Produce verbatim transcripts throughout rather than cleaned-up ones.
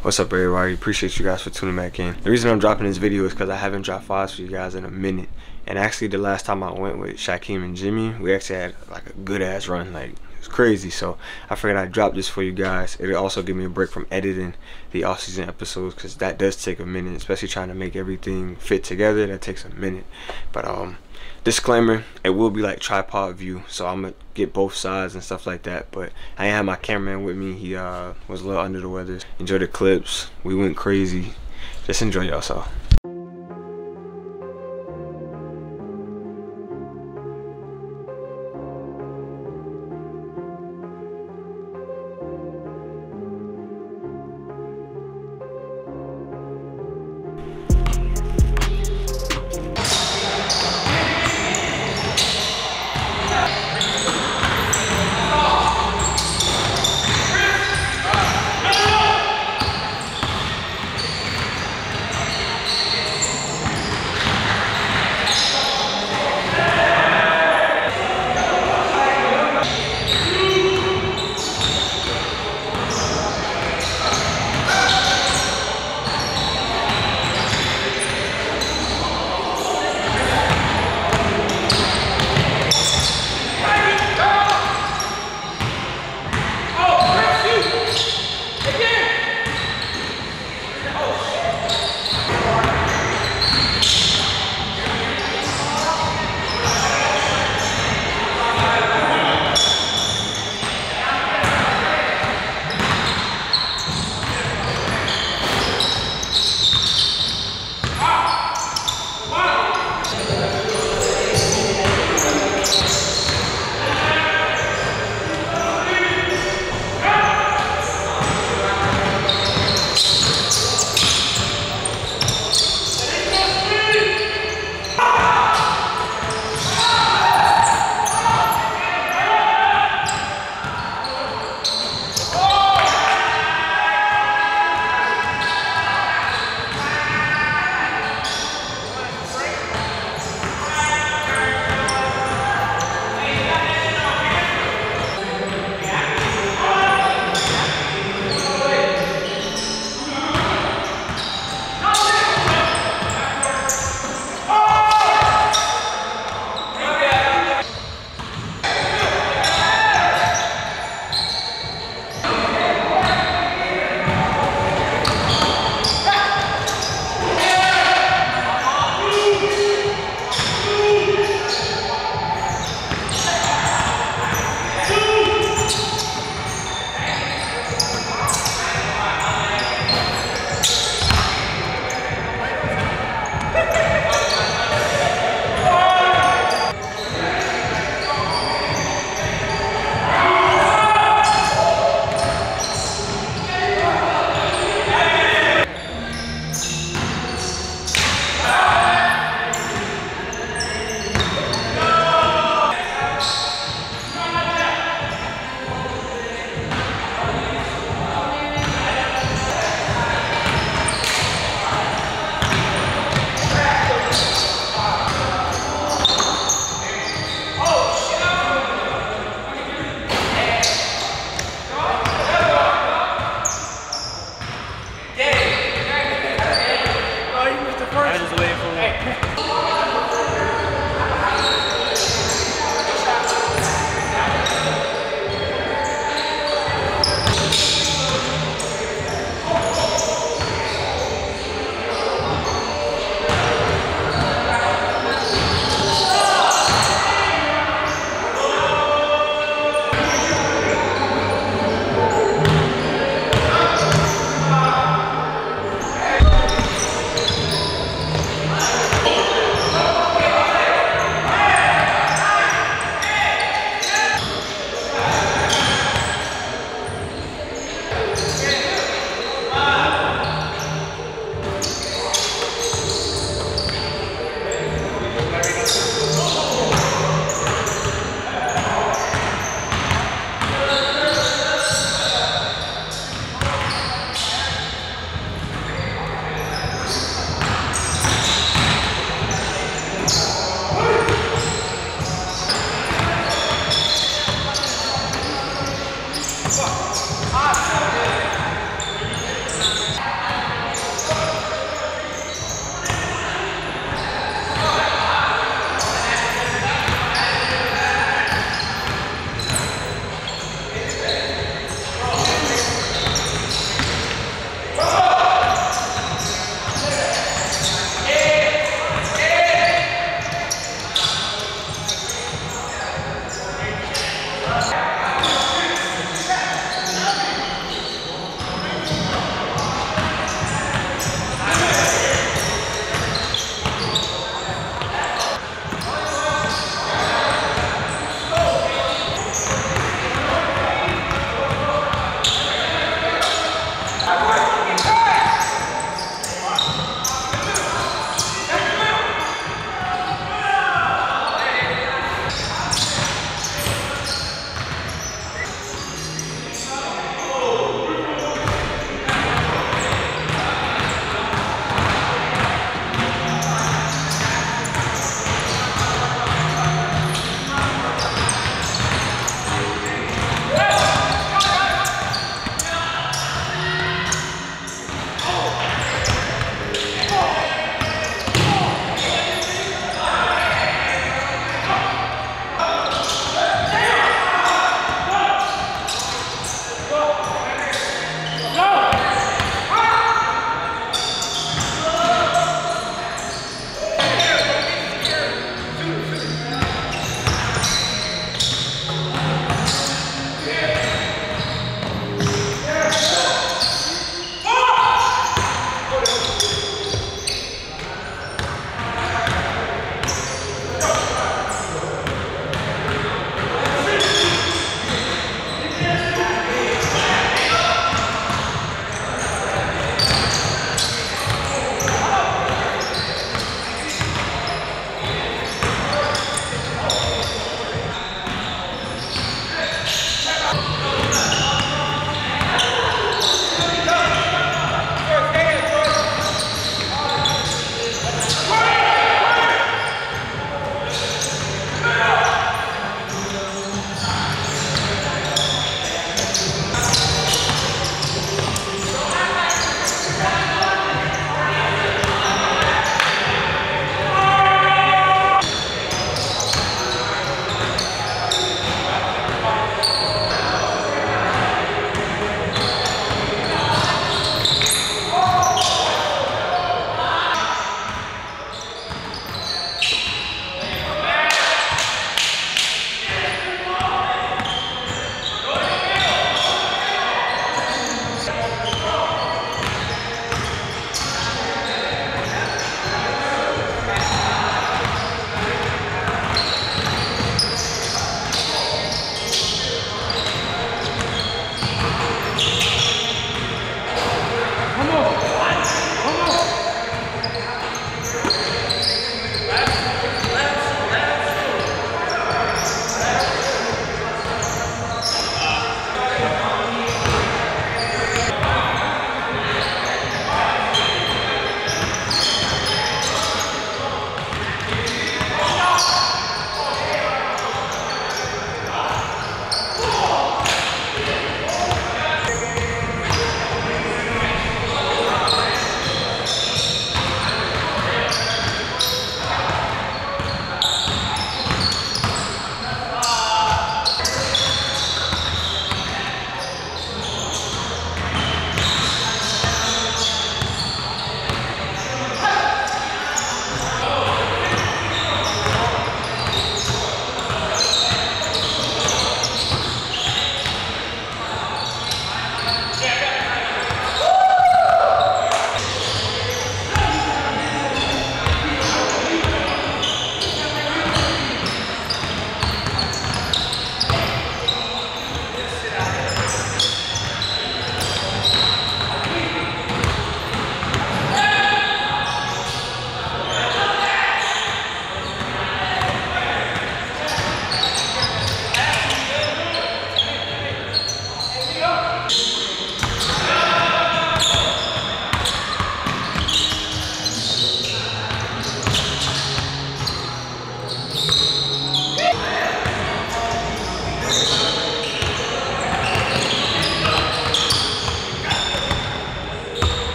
What's up, everybody? Appreciate you guys for tuning back in. The reason I'm dropping this video is because I haven't dropped files for you guys in a minute. And actually, the last time I went with Shaquem and Jimmy, we actually had like a good ass run. Like, it was crazy. So I figured I'd drop this for you guys. It'll also give me a break from editing the off-season episodes, because that does take a minute, especially trying to make everything fit together. That takes a minute. But um disclaimer, it will be like tripod view, so I'm gonna get both sides and stuff like that. But I ain't have my cameraman with me. He uh was a little under the weather. Enjoy the clips. We went crazy. Just enjoy yourself.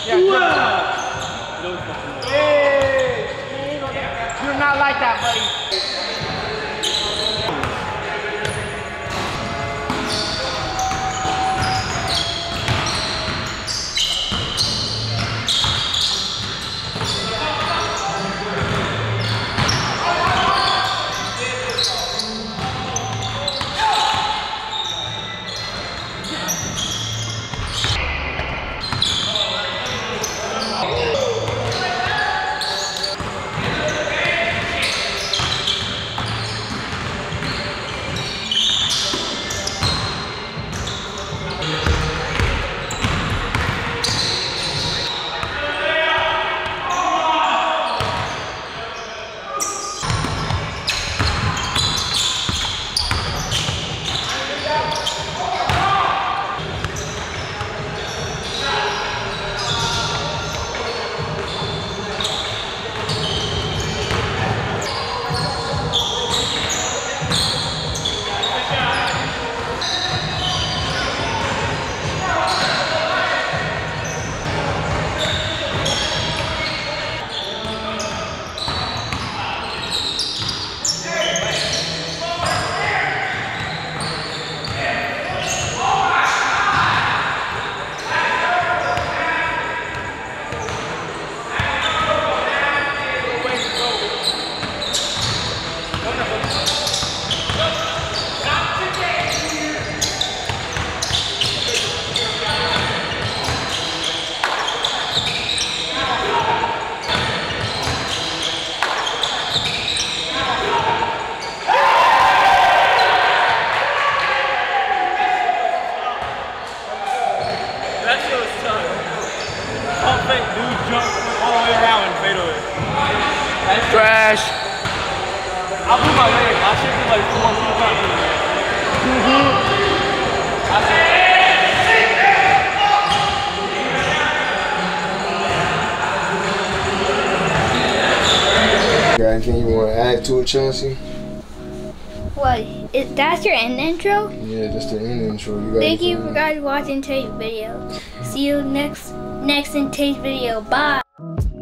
Hey! You're not like that, buddy. Trash. I blew my leg. I should be like four feet up. Mm-hmm. Got anything you want to add to it, Chelsea? What? Is that's your end intro? Yeah, just the end intro. You got Thank you anything? for guys watching today's video. See you next next in today's video. Bye.